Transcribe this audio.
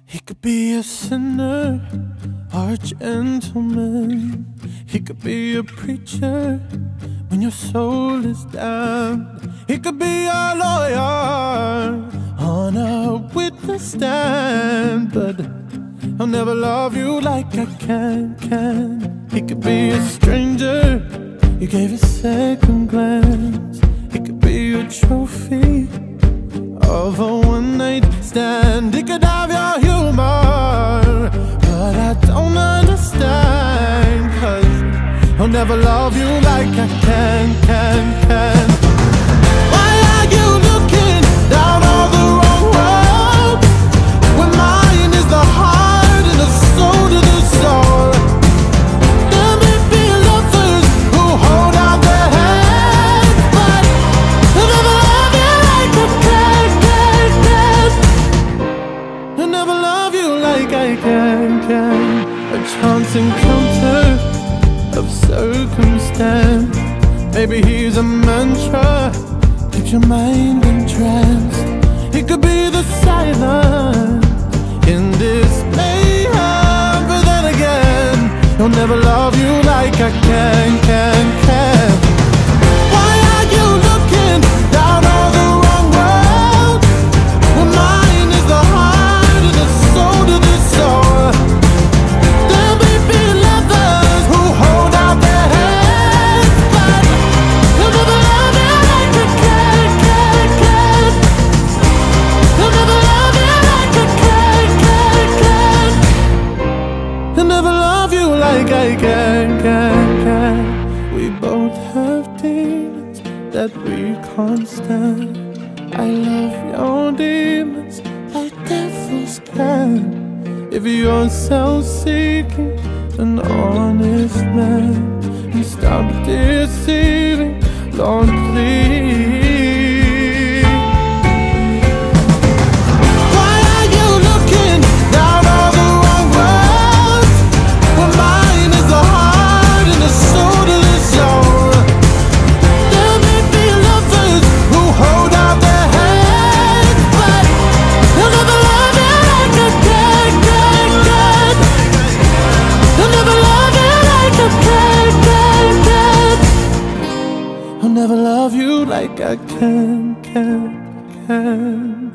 He could be a sinner or a gentleman. He could be a preacher when your soul is damned. He could be a lawyer on a witness stand, but I'll never love you like I can. He could be a stranger you gave a second glance. He could be a trophy of a one-night stand. He could have your humor, but I don't understand, 'cause I'll never love you like I can. Why are you looking down all the wrong road, when mine is the heart and the soul to the soul? There may be lovers who hold out their hands, but I'll never love you like I can. I'll never love you like I can. A chance encounter of circumstance. Maybe he's a mantra, keeps your mind entranced. He could be the silence in this mayhem, but then again, he'll never love you like I can. Why are you looking down all the wrong road, when mine is the heart and the soul to the soul? There may be lovers who hold out their hands, but he'll never love you like I can. He'll never love you like I can. He'll never love you like I can. We both have demons that we can't stand. I love your demons like devils can. If you're self-seeking, an honest man, and stop deceiving, Lord, please. Why are you looking down all the wrong roads, when mine is the heart and the soul to the soul? There may be lovers who hold out their hands, but they'll never love you like I can. They'll never love you like I can. I'll never love you like I can.